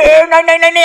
नहीं नहीं नहीं, नहीं।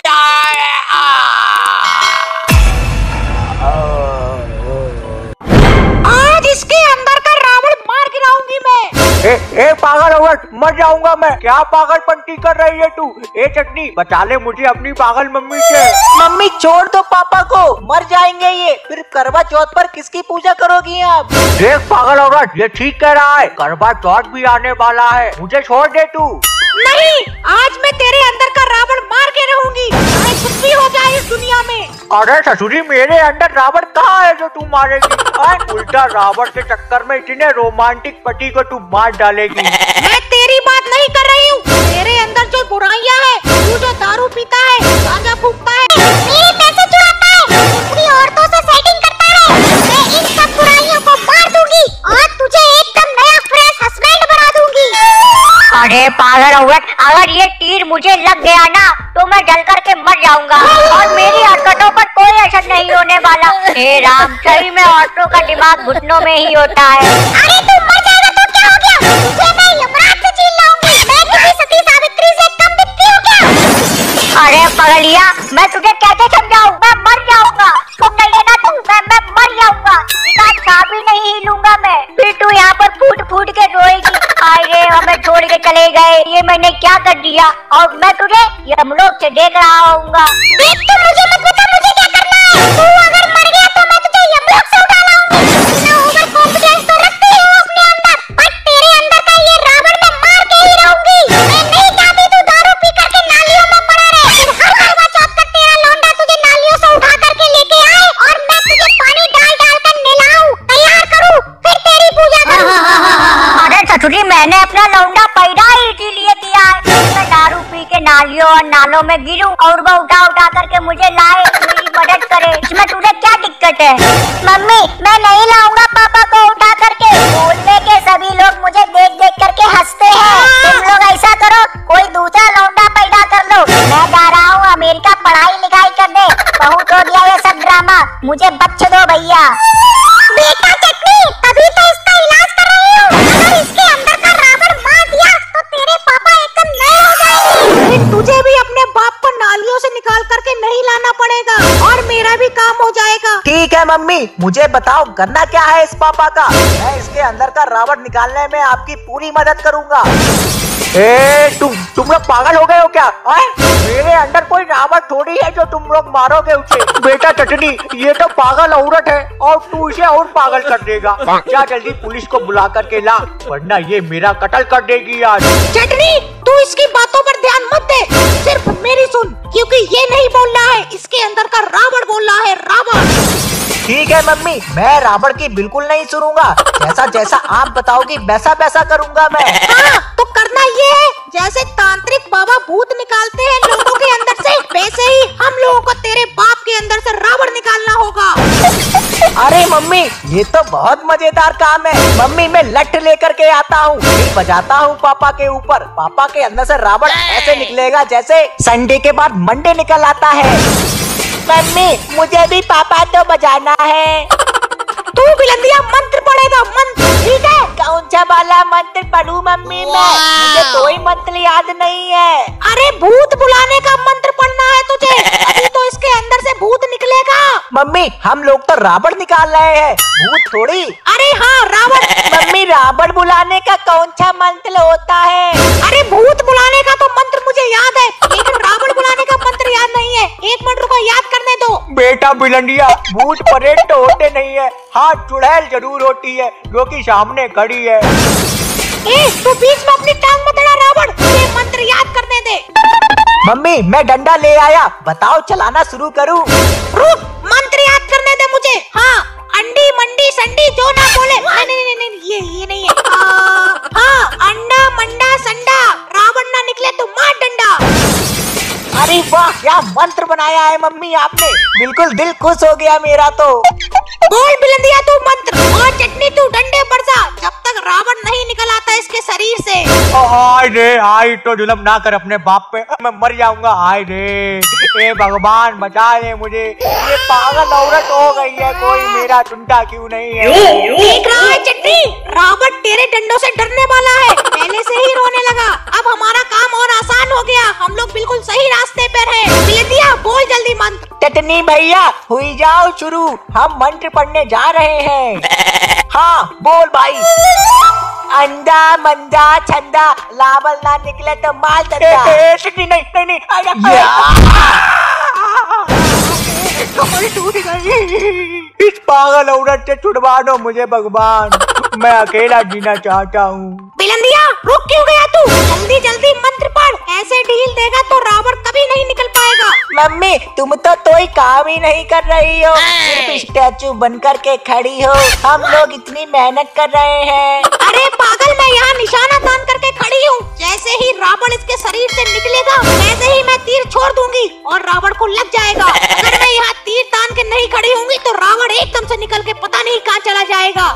आज इसके अंदर का रावण मार गिराऊंगी मैं। ए पागल औरत, मर जाऊंगा मैं। क्या पागलपंती कर रही है तू? ए चटनी, बचा ले मुझे अपनी पागल मम्मी से। मम्मी छोड़ दो पापा को, मर जाएंगे ये। फिर करवा चौथ पर किसकी पूजा करोगी आप? देख पागल औरत, ये ठीक कह रहा है, करवा चौथ भी आने वाला है, मुझे छोड़ दे तू। नहीं, आज मैं तेरे अंदर का रावण मार के रहूंगी, चाहे कुछ भी हो जाए इस दुनिया में। अरे ससुरी, मेरे अंदर रावण कहाँ है जो तू मारेगी? उल्टा रावण के चक्कर में इतने रोमांटिक पति को तू मार डालेगी। मैं तेरी बात नहीं कर रही हूँ। तेरे अंदर जो बुराइयां है, तू जो दारू पीता है, गांजा फूकता है, मेरे पैसे चुराता है, दूसरी औरतों से सेटिंग करता है, मैं इन सब बुराइयों को मार दूंगी और तुझे एकदम नया फ्रेश हस्बैंड बना दूंगी। अरे पागल औरत, अगर ये तीर मुझे लग गया ना तो मैं जल करके मर जाऊंगा और मेरी हरकतों पर कोई असर नहीं होने वाला। हे राम, सही में औरतों का दिमाग घुटनों में ही होता है। अरे तू मर जाएगा तो क्या हो गया? तुझे मैं यमराज से छीन लाऊंगी। मैं किसी सती सावित्री से कम दिखती हूँ क्या? अरे पगलिया, मैं तुझे कैसे समझाऊं? मैं मर जाऊंगा। तुम नहीं लेना तू, मैं मर जाऊंगा। इतना भी नहीं हिलूंगा मैं। फिर तू यहाँ पर फूट फूट के रोएगी, अरे हमें छोड़ के चले गए, ये मैंने क्या कर दिया, और मैं तुझे यमलोक से देख रहा होऊंगा। देख, तू मुझे मत बता मुझे क्या करना है। तू अगर मर गया तो मैं तुझे यमलोक से उठा लाऊंगी। इतना ओवर कॉन्फिडेंस तो रखती हूँ अपने अंदर, पर तेरे अंदर का ये रावण मैं मार के ही रहूंगी। मैं नहीं चाहती तू दारू पी करके नालियों में पड़ा रहे। हर करवा चौथ का तेरा लौंडा तुझे नालियों से उठा करके लेके आए और मैं तुझे पानी डाल डाल कर नहलाऊं, तैयार करूं, फिर तेरी पूजा करूं। अरे ससुरी, मैंने अपना लौंडा पैदा ही इसीलिए किया है, मैं दारू पी के नालियों और नालों में गिरूं और वो उठा उठा करके मुझे लाए, मेरी मदद करे। इसमें तुझे क्या दिक्कत है? मम्मी, मैं नहीं लाऊंगा पापा को उठा करके। बोलने के सभी लोग मुझे देख देख करके हंसते हैं। तुम लोग ऐसा करो, कोई दूसरा लौंडा पैदा कर लो। मैं जा रहा हूँ अमेरिका पढ़ाई लिखाई करने। बहुत हो गया ये सब ड्रामा, मुझे बख्श दो भैया। बेटा चटनी, तभी तो इसका इलाज कर रही हूँ। अगर इसके अंदर का रावण मार दिया तो तेरे पापा एकदम नए हो जाएंगे। फिर तुझे भी अपने बाप को नालियों से निकाल करके नहीं लाना पड़ेगा और मेरा भी काम हो जाएगा। ठीक है मम्मी, मुझे बताओ करना क्या है इस पापा का। मैं इसके अंदर का रावण निकालने में आपकी पूरी मदद करूंगा। तुम लोग पागल हो गए हो क्या? मेरे अंदर कोई रावण थोड़ी है जो तुम लोग मारोगे उसे। बेटा चटनी, ये तो पागल औरत है और तू इसे और पागल कर देगा। क्या जल्दी पुलिस को बुला करके ला, वरना ये मेरा कत्ल कर देगी आज। चटनी, तू इसकी बातों पर ध्यान मत दे, सिर्फ मेरी सुन, क्योंकि ये नहीं बोल रहा है, इसके अंदर का रावण बोल रहा है, रावण। ठीक है मम्मी, मैं रावण की बिल्कुल नहीं सुनूंगा। जैसा जैसा आप बताओगी वैसा वैसा करूंगा मैं। हाँ, तो करना ये है, जैसे तांत्रिक बाबा भूत निकालते हैं लोगों के अंदर से, वैसे ही हम लोगों को तेरे बाप के अंदर से रावण निकालना होगा। अरे मम्मी, ये तो बहुत मजेदार काम है। मम्मी, मैं लठ लेकर के आता हूँ, फिर बजाता हूँ पापा के ऊपर। पापा के अंदर से रावण ऐसे निकलेगा जैसे संडे के बाद मंडे निकल आता है। मम्मी, मुझे भी पापा तो बजाना है। तू बिलंदिया मंत्र पढ़ेगा, मंत्र, ठीक है? कौन सा वाला मंत्र पढ़ूं मम्मी मैं? मुझे कोई मंत्र याद नहीं है। अरे भूत बुलाने का मंत्र पढ़ना है तुझे, अभी तो इसके अंदर से भूत निकलेगा। मम्मी, हम लोग तो रावण निकाल रहे हैं, भूत थोड़ी। अरे हाँ, रावण। मम्मी, रावण बुलाने का कौन सा मंत्र होता है? अरे भूत बुलाने का तो मंत्र मुझे याद है, लेकिन रावण बुलाने का मंत्र याद नहीं है। एक मिनट रुको, याद करने दो। बेटा बिलंडिया, भूत परेड तो होते नहीं है, हाँ चुड़ैल जरूर होती है जो कि सामने खड़ी है। तू बीच में अपनी टांग मत अड़ा रावण, ये मंत्र याद करने दे। मम्मी, मैं डंडा ले आया, बताओ चलाना शुरू करूं? रुक, मंत्र याद करने दे मुझे। हाँ, अंडी मंडी संडी जो ना बोले। नहीं, ये नहीं है। हाँ, अंडा मंडा संडा, रावण ना निकले तो मार डंडा। अरे वाह, क्या मंत्र बनाया है मम्मी आपने, बिल्कुल दिल खुश हो गया मेरा तो। बोल बिलंदिया तू मंत्र, और चटनी तू डंडे पर जा, जब तक रावण नहीं निकल आता इसके शरीर से। हाय रे, हाय तो जुल्म ना कर अपने बाप पे, मैं मर जाऊंगा। हाय रे, ए भगवान बचा ले मुझे, ये पागल औरत हो गई है, कोई मेरा चुंटा क्यों नहीं है? देख रहा है चटनी, रावण तेरे डंडों से डरने वाला है, पहले से ही रोने लगा। अब हमारा काम और आसान हो गया, हम लोग बिल्कुल सही रास्ते पे भैया हुई जाओ शुरू, हम मंत्र पढ़ने जा रहे हैं। हाँ बोल भाई। अंधा मंदा छंदा, लाबल ना निकले तो माल धंधा। नहीं कमर टूट गई। इस पागल औरत से छुड़वा दो मुझे भगवान, मैं अकेला जीना चाहता हूँ। बिलंदिया रुक क्यों गया तू? जल्दी जल्दी मंत्र पढ़, ऐसे ढील देगा तो रावण कभी नहीं निकल पाएगा। मम्मी तुम तो कोई काम ही नहीं कर रही हो, सिर्फ स्टैचू बन कर के खड़ी हो। हम लोग इतनी मेहनत कर रहे हैं। अरे पागल, मैं यहाँ निशाना तान करके खड़ी हूँ। जैसे ही रावण इसके शरीर से निकलेगा वैसे ही मैं तीर छोड़ दूंगी और रावण को लग जाएगा। अगर मैं यहाँ तीर तान के नहीं खड़ी होंगी तो रावण एकदम से निकल के पता नहीं कहाँ चला जाएगा।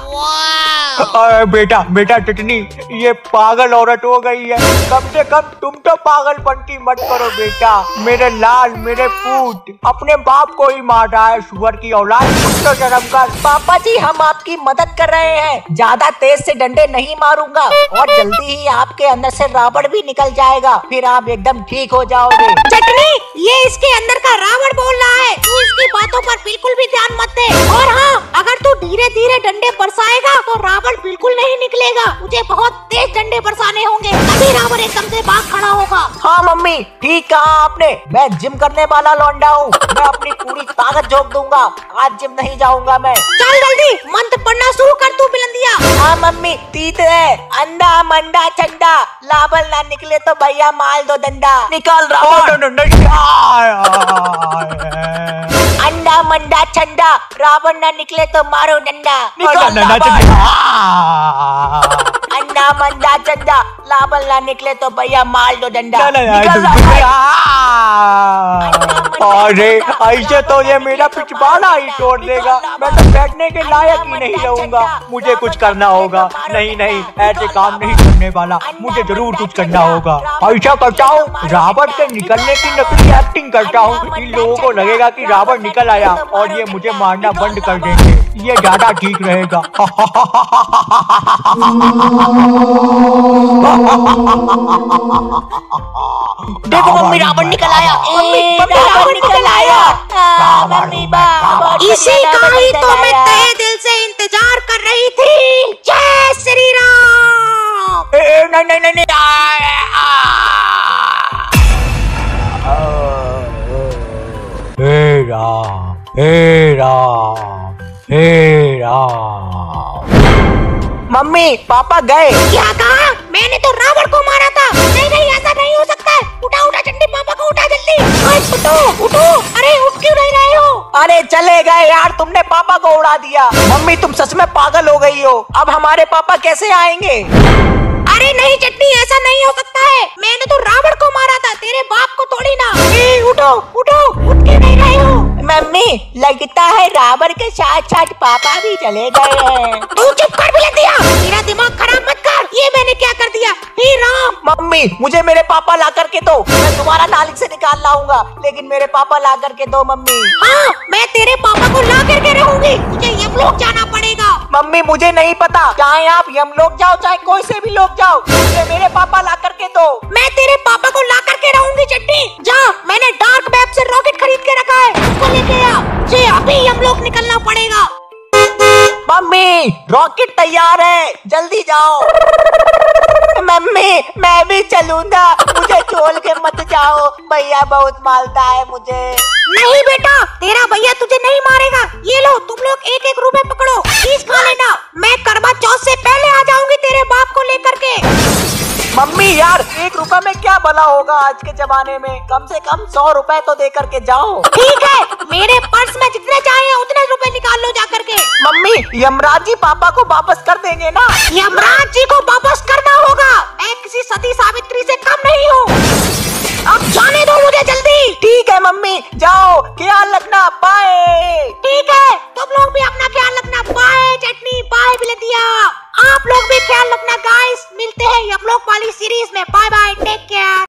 बेटा टटनी, ये पागल औरत हो गई है। कम से कम तुम तो पागलपंती मत करो बेटा। मेरे लाल मेरे पूत अपने बाप को ही मार रहा है, सुअर की औलाद। तो शर्म कर। पापा जी हम आपकी मदद कर रहे हैं, ज्यादा तेज से डंडे नहीं मारूंगा और जल्दी ही आपके अंदर से रावण भी निकल जाएगा, फिर आप एकदम ठीक हो जाओगे। चटनी, ये इसके अंदर का रावण बोल रहा है, तू इसकी बातों पर बिल्कुल भी ध्यान मत दे। और हाँ, अगर तू धीरे धीरे डंडे बरसाएगा तो रावण बिल्कुल नहीं निकलेगा, मुझे बहुत तेज डंडे बरसाने होंगे, तभी रावण एकदम से भाग खड़ा होगा। हाँ मम्मी ठीक कहा आपने, मैं जिम करने वाला लौंडा हूँ, मैं अपनी पूरी ताकत झोंक दूंगा, आज जिम नहीं जाऊंगा मैं। चल जल्दी मंत्र पढ़ना शुरू कर तू बिलंदिया। हाँ मम्मी तीत है, अंधा मंडा चंदा, लाबल ना निकले तो भैया माल दो डंडा। निकाल रावण। अंडा मंडा चंदा, रावण ना निकले तो मारो डंडा। निकाल अंडा मंडा चंदा, लाबल ना निकले तो भैया माल दो डंडा। अरे ऐसे तो ये मेरा पिछवाड़ा ही तोड़ देगा, मैं तो बैठने के लायक ही नहीं रहूंगा। मुझे कुछ करना होगा। नहीं ऐसे काम नहीं करने वाला, मुझे जरूर कुछ करना होगा। ऐसा करता हूँ, रावण के निकलने की नकली एक्टिंग करता हूँ, इन लोगों को लगेगा कि रावण निकल आया और ये मुझे मारना बंद कर देंगे, ये ज्यादा ठीक रहेगा। देखो मम्मी रावण निकल आया। मम्मी रावण निकल आया। इसी का ही तो मैं तहे दिल से इंतजार कर रही थी। जय श्री राम। नहीं हे राम हे राम हे राम। मम्मी पापा गए। क्या कहा? मैंने तो रावण को मारा था। नहीं ऐसा नहीं हो सकता है। उठा चंडी, पापा को उठा जल्दी। उठो। अरे उठ क्यों नहीं रहे हो? अरे चले गए यार, तुमने पापा को उड़ा दिया। मम्मी तुम सच में पागल हो गई हो, अब हमारे पापा कैसे आएंगे? अरे नहीं चटनी, ऐसा नहीं हो सकता है, मैंने तो रावण को मारा था, तेरे बाप को थोड़ी ना। उठो उठ क्यों नहीं रहे हो? मम्मी लगता है रावण के साथ साथ पापा भी चले गए हैं। तू चुप कर बिलंदिया, मेरा दिमाग खराब मत कर। ये मैंने क्या कर दिया? हे राम। मम्मी मुझे मेरे पापा ला करके दो, मैं तुम्हारा नालिक से निकाल लाऊंगा, लेकिन मेरे पापा ला करके दो मम्मी। हाँ मैं तेरे पापा को ला करके रहूंगी, मुझे यमलोक जाना पड़ेगा। मम्मी मुझे नहीं पता, चाहे आप यमलोक जाओ चाहे कोई से भी लोग जाओ, मुझे मेरे पापा ला करके दो। मैं तेरे पापा को ला करके रहूंगी चट्टी। जा, मैंने डार्क वेब से रॉकेट खरीद के रखा है, उसको लेके आ, मुझे अभी यमलोक निकलना पड़ेगा। मम्मी रॉकेट तैयार है, जल्दी जाओ। मम्मी मैं भी चलूंगा, मुझे छोड़ के मत जाओ, भैया बहुत मारता है मुझे। नहीं बेटा, तेरा भैया तुझे नहीं मारेगा। ये लो तुम लोग 1-1 रुपए पकड़ो, चीज खा लेना, मैं करवा चौथ से पहले आ जाऊंगी तेरे बाप को लेकर के। मम्मी यार 1 रुपए में क्या भला होगा आज के जमाने में, कम से कम 100 रुपए तो दे करके जाओ। ठीक है, मेरे पर्स में जितने चाहिए उतने रुपए निकाल लो जा करके। मम्मी यमराज जी पापा को वापस कर देंगे ना? यमराज जी को वापस करना होगा, मैं किसी सती सावित्री से कम नहीं हूँ। अब जाने दो मुझे जल्दी। ठीक है मम्मी जाओ, ख्याल रखना, बाय। ठीक है, तुम लोग भी अपना ख्याल रखना, बाय चटनी, बाय बिलंदिया। आप लोग भी ख्याल रखना गाइस, मिलते हैं यमलोक वाली सीरीज में, बाय बाय, टेक केयर।